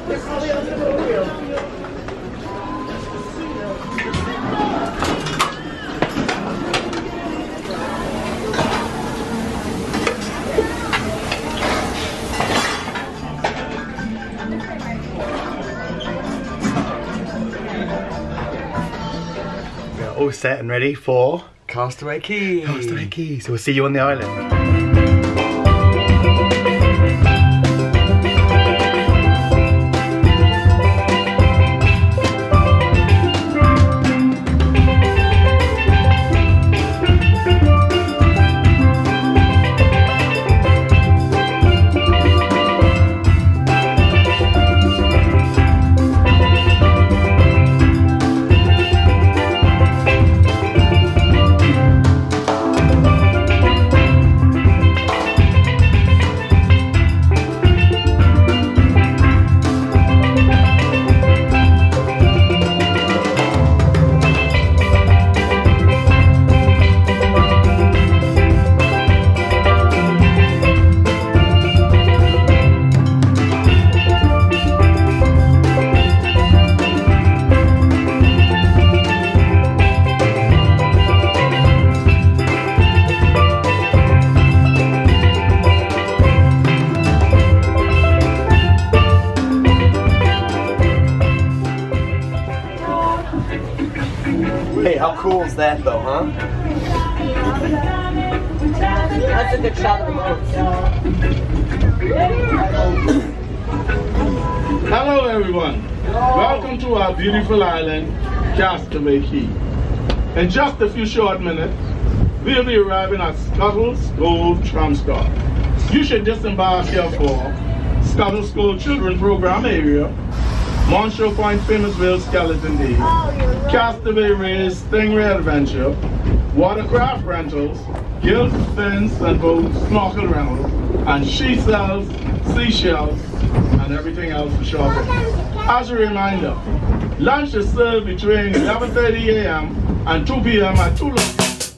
All set and ready for Castaway Cay. Castaway Cay. So we'll see you on the island. Hey, how cool is that though, huh? That's a good shot of the boat. Hello everyone, welcome to our beautiful island, Castaway Cay. In just a few short minutes, we'll be arriving at Scuttle's Cove Tram Stop. You should disembark here for Scuttle's Cove Children Program Area, Monshore Point Famous Whale Skeleton Day, Castaway Race Stingray Adventure, watercraft rentals, gilt fins and boats, snorkel rentals, and she sells seashells and everything else for shopping. As a reminder, lunch is served between 11:30 a.m. and 2 p.m. at 2 locations.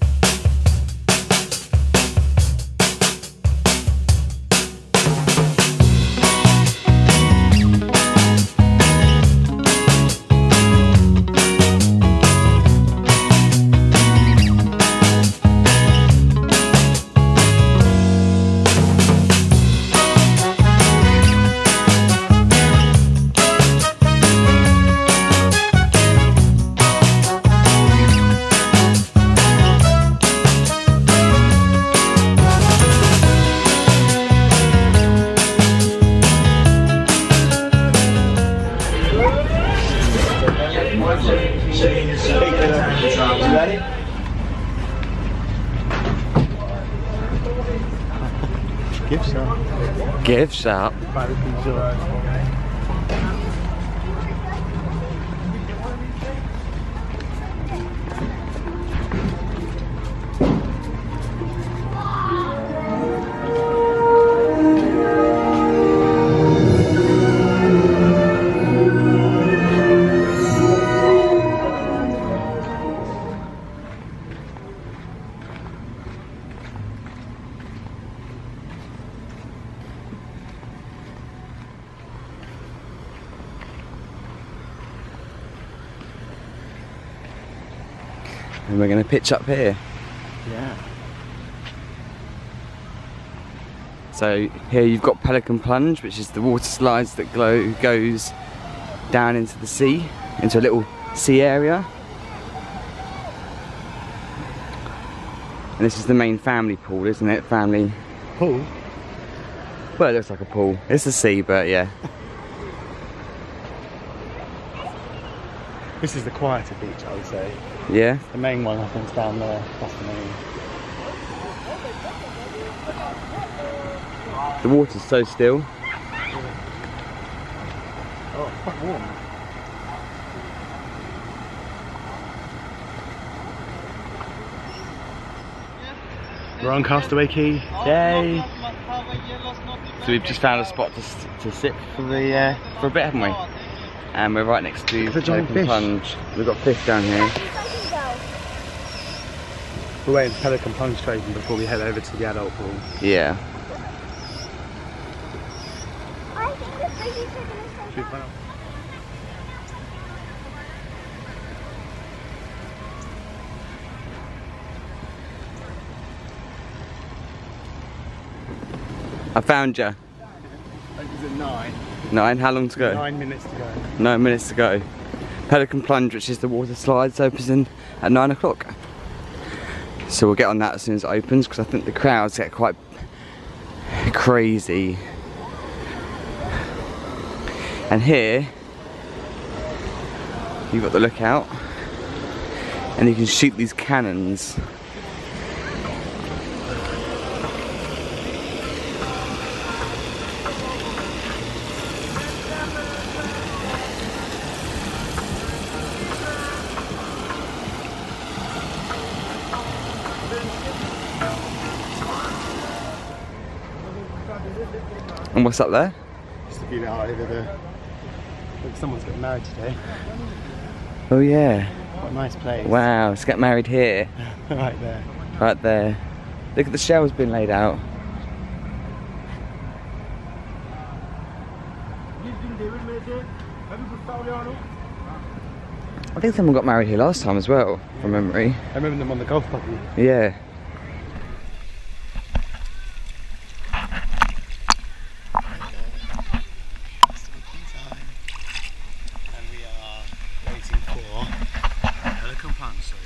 Ready? Gift shop. Gift shop. And we're going to pitch up here. Yeah. So here you've got Pelican Plunge, which is the water slides that goes down into the sea, into a little sea area. And this is the main family pool, isn't it? Family Pool? Well, it looks like a pool. It's the sea, but yeah. This is the quieter beach, I would say. Yeah? The main one, I think, is down there. That's the main. The water's so still. Oh, it's quite warm. We're on Castaway Cay. Yay! So we've just found a spot to sit for the for a bit, haven't we? And we're right next to Pelican Plunge. We've got fish down here. We're waiting for Pelican Plunge to open before we head over to the adult pool. Yeah. Should we find out? I found you. Is it 9? 9, how long to go? 9 minutes to go. 9 minutes to go. Pelican Plunge, which is the water slides, opens in at 9 o'clock. So we'll get on that as soon as it opens, because I think the crowds get quite crazy. And here, you've got the lookout, and you can shoot these cannons. And what's up there? Just a view out over the... Look, someone's getting married today. Oh yeah. What a nice place. Wow, let's get married here. Right there. Right there. Look at the shells being laid out. I think someone got married here last time as well, from memory. I remember them on the golf buggy. Yeah. And we are waiting for Pelican Plunge, sorry.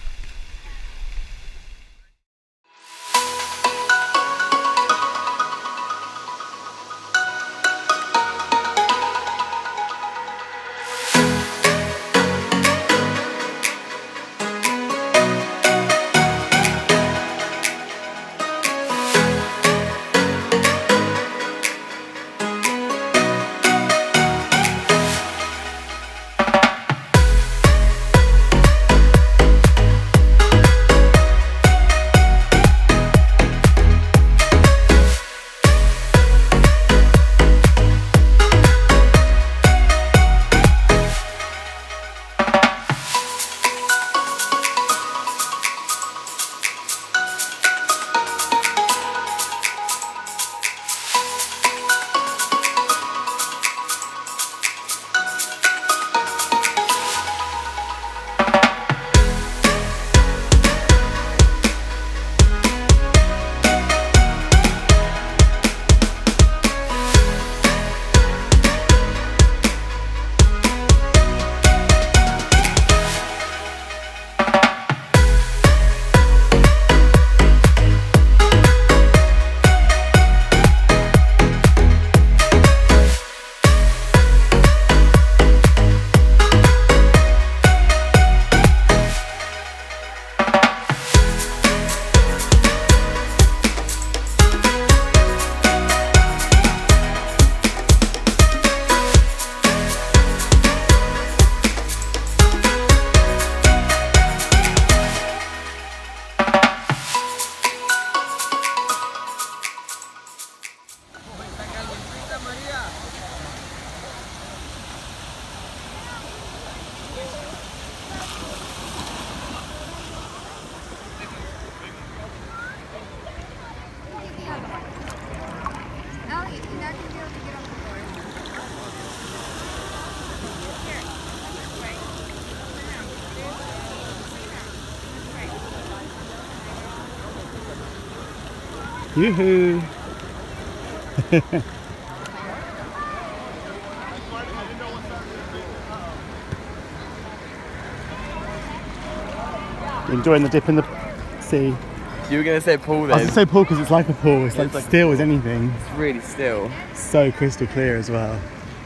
Yoo-hoo! Enjoying the dip in the sea. You were going to say pool I was then? going to say pool because it's like a pool. It's like It's like still as anything. It's really still. So crystal clear as well.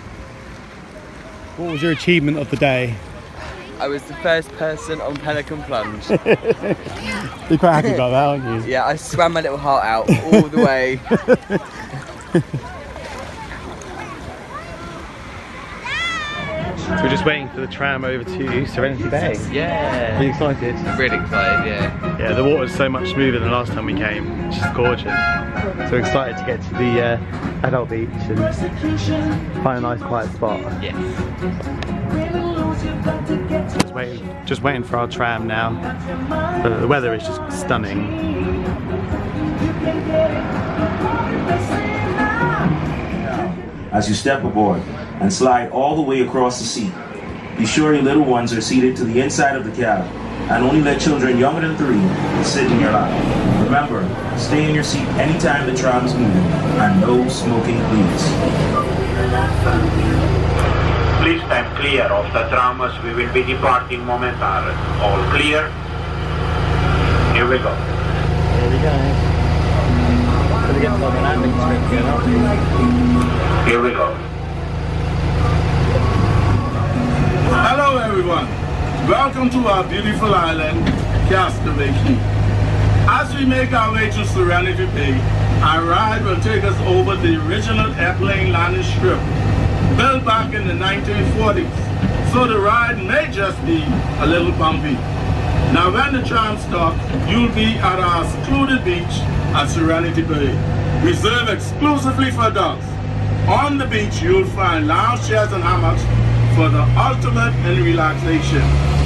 What was your achievement of the day? I was the first person on Pelican Plunge. You're quite happy about that, aren't you? Yeah, I swam my little heart out all the way. So we're just waiting for the tram over to Serenity Bay. Yeah. Are you excited? I'm really excited, yeah. Yeah, the water's so much smoother than last time we came, which is gorgeous. So we're excited to get to the adult beach and find a nice quiet spot. Yes. Just waiting for our tram now. The weather is just stunning. as you step aboard and slide all the way across the seat. Be sure your little ones are seated to the inside of the cab, and only let children younger than 3 sit in your lap. Remember, stay in your seat anytime the tram is moving, and no smoking, please. Please stand clear of the tram as we will be departing momentarily. All clear? Here we go. Here we go. Here we go. Hello everyone. Welcome to our beautiful island, Castaway Cay. As we make our way to Serenity Bay, our ride will take us over the original airplane landing strip, built back in the 1940s. So the ride may just be a little bumpy. Now when the tram stops, you'll be at our secluded beach at Serenity Bay, reserved exclusively for adults. On the beach, you'll find lounge chairs and hammocks for the ultimate in relaxation.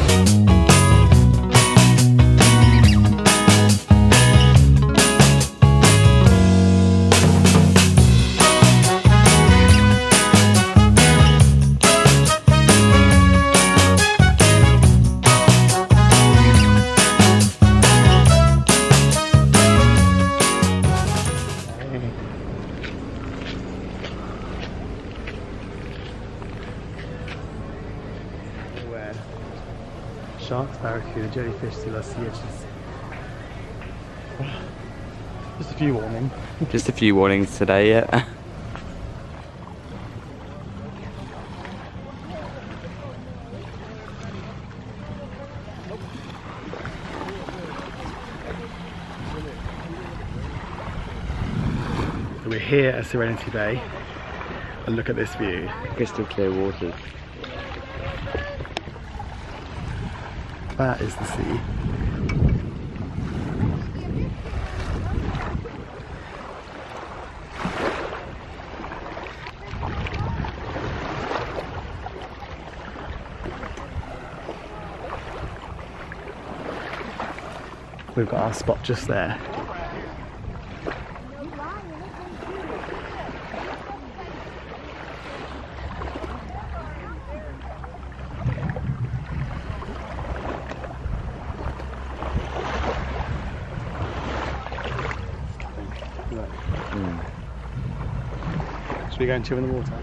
Sharks, barracuda, jellyfish, still sea urchins. Just a few warnings. Just a few warnings today, yeah. So we're here at Serenity Bay, and look at this view. Crystal clear waters. That is the sea. We've got our spot just there. Should we go and chill in the water?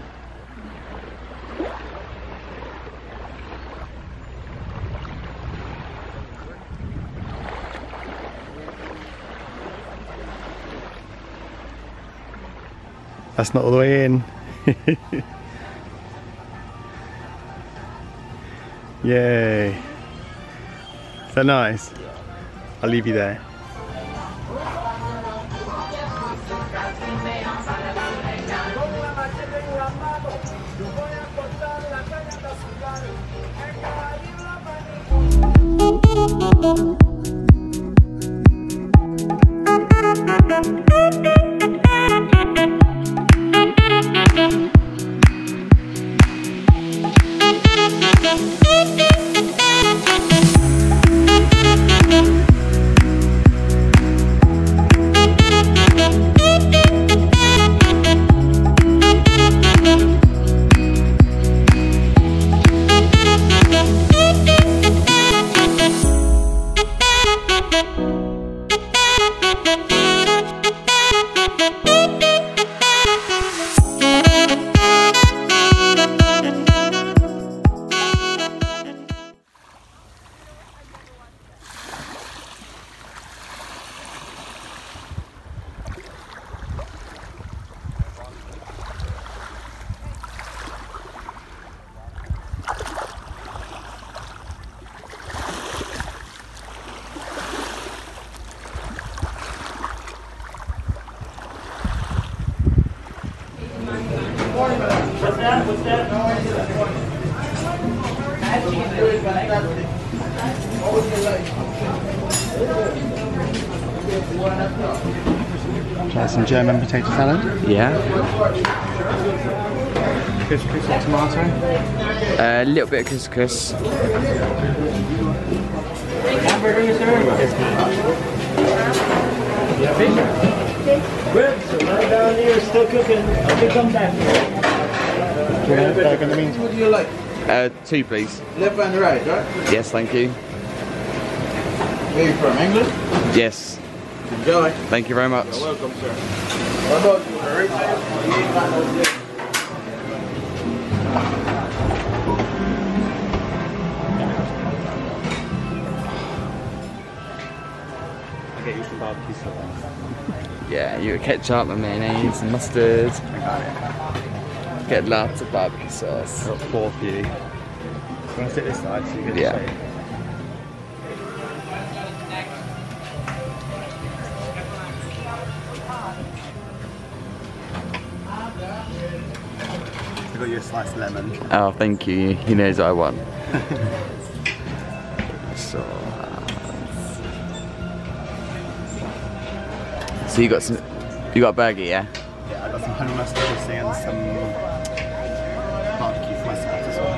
That's not all the way in. Yay. Is that nice? I'll leave you there. Try some German potato salad. Yeah. Couscous or tomato. A little bit of couscous. Hamburger, sir? Yes, Good, so right down here, still cooking. I'll come back here. In the meantime. What do you like? 2 please. Left and right, right? Yes, thank you. Where you from? England? Yes. Enjoy. Thank you very much. You're welcome, sir. What about you? Right side? I'll get you some barbecue sauce. Yeah, you got ketchup and mayonnaise and mustard. Get lots of barbecue sauce. I've got 4 for you. I'm going to sit this side so you can Yeah. show you. I've got you a slice of lemon. Oh, thank you. He knows what I want. So you got a burger, yeah? Yeah, I got some honey mustard dressing and some barbecue for myself as well.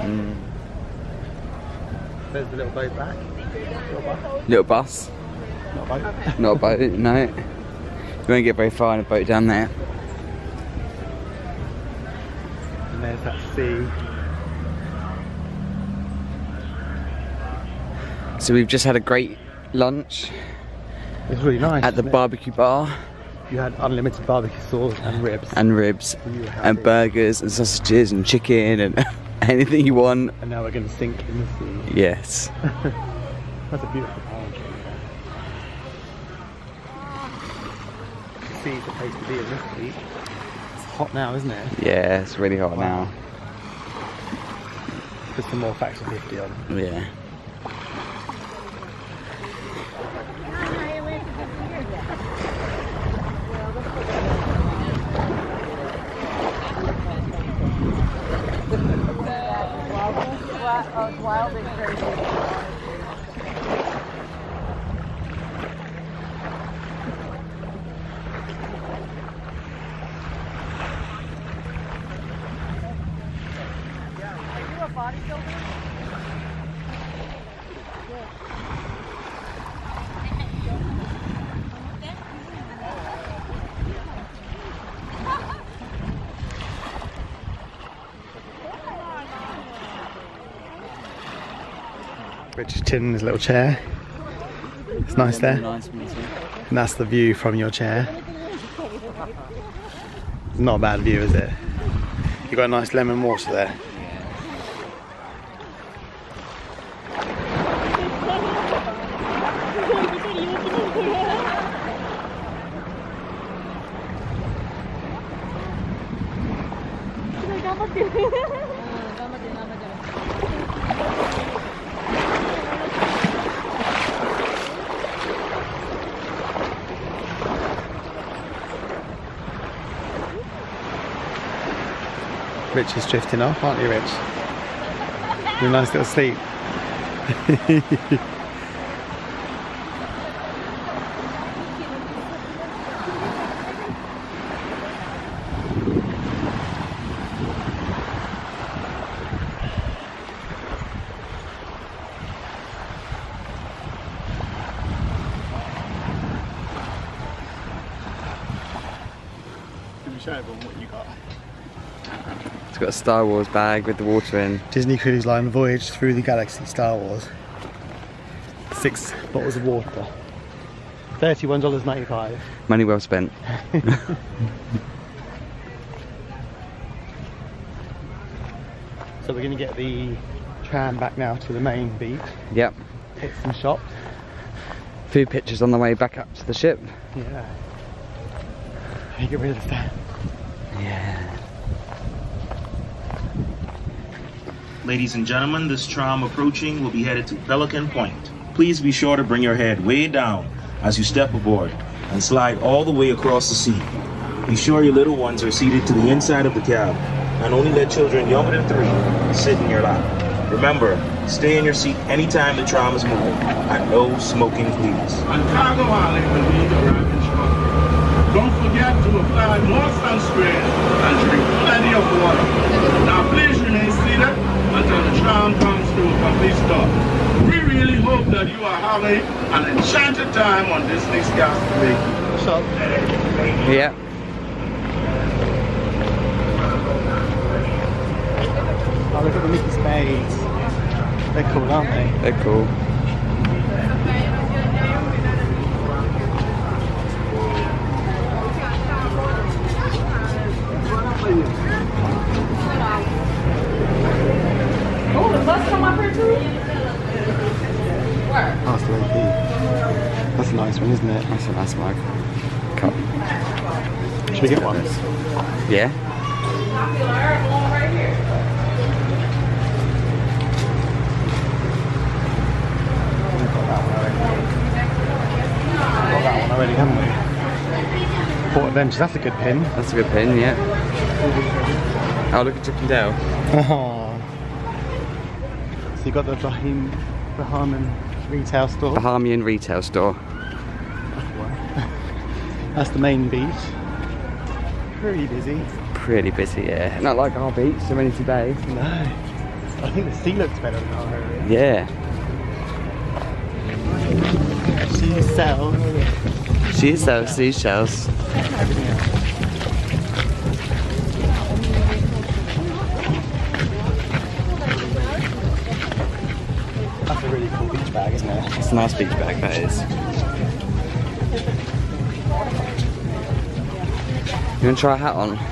There's the little boat back. Little bus. Not a boat. Not a boat, no. You won't get very far in a boat down there. And there's that sea. So we've just had a great lunch It's really nice. at the barbecue bar. You had unlimited barbecue sauce and ribs. And ribs. You were happy. And burgers and sausages and chicken and anything you want. And now we're going to sink in the sea. Yes. That's a beautiful palm tree. The sea's the place to be in this heat. It's hot now, isn't it? Yeah, it's really hot now. Put some more factor 50 on. Yeah. Wild and crazy. Richard's chilling in his little chair. It's nice there. And that's the view from your chair. Not a bad view, is it? You've got a nice lemon water there. Rich is drifting off, aren't you, Rich? You're a nice little sleep. Can you show everyone what you got? It's got a Star Wars bag with the water in. Disney Cruise Line Voyage Through the Galaxy Star Wars. 6 bottles of water. $31.95. Money well spent. So we're going to get the tram back now to the main beach. Yep. Hit some shops. Few pictures on the way back up to the ship. Yeah. Get rid of the sand. Yeah. Ladies and gentlemen, this tram approaching will be headed to Pelican Point. Please be sure to bring your head way down as you step aboard and slide all the way across the sea. Be sure your little ones are seated to the inside of the cab and only let children younger than 3 sit in your lap. Remember, stay in your seat anytime the tram is moving and no smoking, please. On Cargo Island will be arriving shortly. Don't forget to apply more sunscreen and drink plenty of water. Now please remain seated until the tram comes to a complete stop. We really hope that you are having an enchanted time on Disney's Castaway. Shop. Yeah. spades. They're cool, aren't they? They're cool. Oh, the bus come up here too? Where? Past the AP. That's a nice one, isn't it? That's a nice mug. Cup. Should we get one? Yeah. Right here. Got that one already, haven't we? Port Adventures, that's a good pin. That's a good pin, yeah. Oh, look at Chippendale. Oh. So you got the Bahamian retail store. Bahamian retail store. That's the main beach. Pretty busy. Pretty busy, yeah. Not like our beach, Serenity Bay. No. I think the sea looks better than our area. Yeah. Seashells. She sells seashells. That's a really cool beach bag, isn't it? It's a nice beach bag, that is. You want to try a hat on?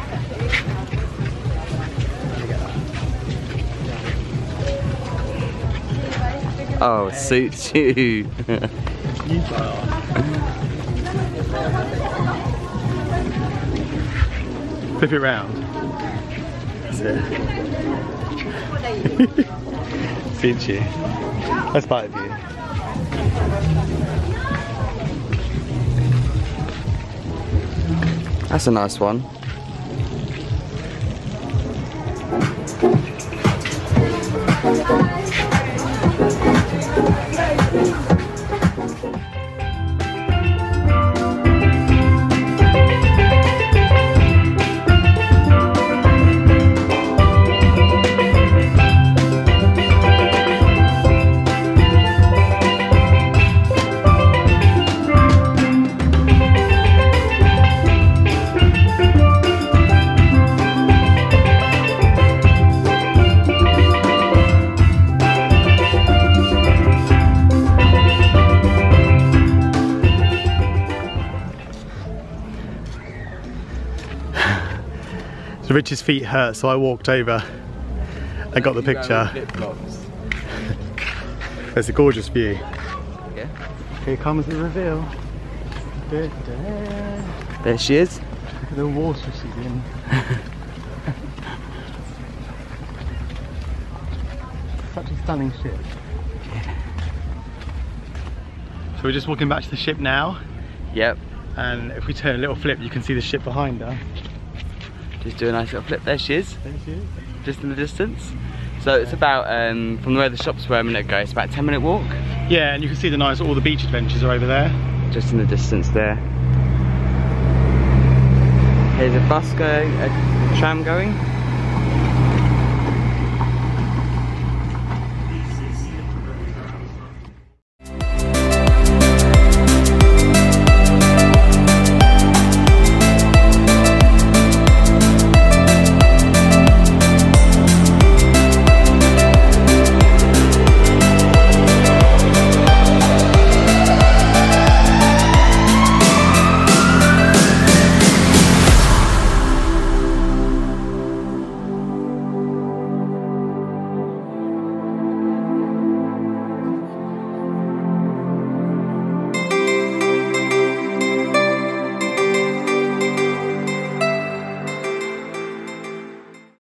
Oh, it suits you. Flip it round. That's it. Suits you. That's part of you. That's a nice one. So Rich's feet hurt, so I walked over and got the picture. There's a gorgeous view. Yeah. Here comes the reveal. There she is. Look at the water she's in. Such a stunning ship. So we're just walking back to the ship now. Yep. And if we turn a little flip, you can see the ship behind her. Just do a nice little flip. There she is. There she is. Just in the distance. So it's about, from where the shops were a minute ago, it's about a 10-minute walk. Yeah, and you can see all the beach adventures are over there. Just in the distance there. Here's a bus going, a tram going.